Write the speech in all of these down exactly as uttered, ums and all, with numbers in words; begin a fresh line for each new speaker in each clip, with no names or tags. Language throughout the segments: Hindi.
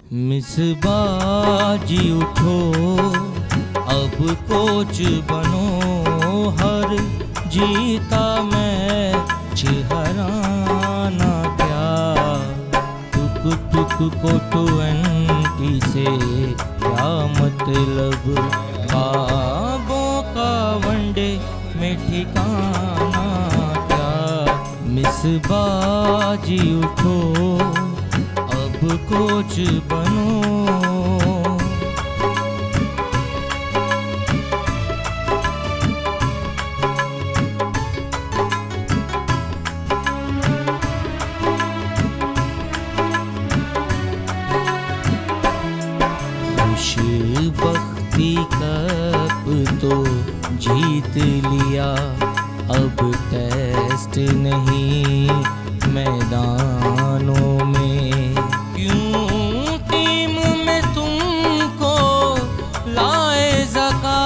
मिसबाजी उठो अब कोच बनो, हर जीता मैच हराना क्या। टुक टुक को ट्वेंटी से क्या मतलब, ख्वाबों का वनडे में ठिकाना क्या। मिसबाजी उठो अब कोच बनो। खुशबख्ती कप तो जीत लिया, अब टेस्ट नहीं मैदानों में। क्यों टीम में तुमको लाए ज़का,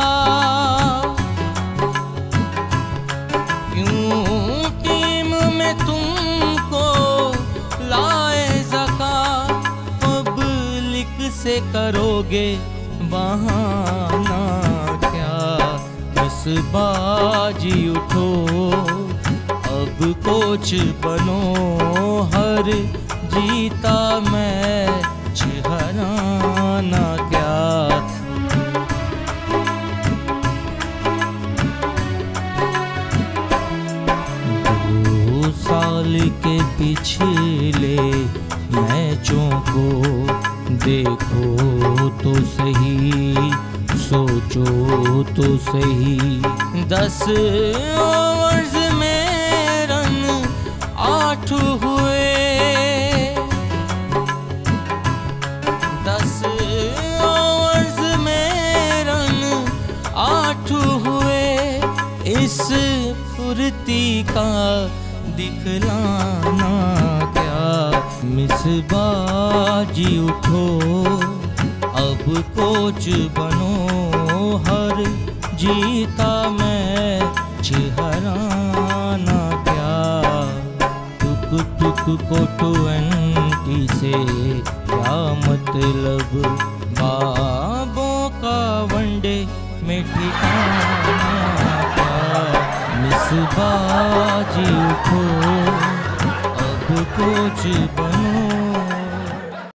क्यों टीम में तुमको लाए ज़का। पब्लिक से करोगे बहाना क्या। मिसबाजी उठो अब कोच बनो, हर जीता मैच हराना क्या। दो साल के पिछले मैचों को देखो तो सही, सोचो तो सही। दस ओवर्स में रन आठ हुए, दस ओवर्स में रन आठ हुए। इस फुर्ती का दिखलाना क्या। मिसबाजी उठो अब कोच बनो, हर जीता मैच हराना क्या। टुक टुक को ट्वेंटी से क्या मतलब, ख्वाबों का वनडे में ठिकाना क्या। मिसबाजी उठो अब कोच बनो।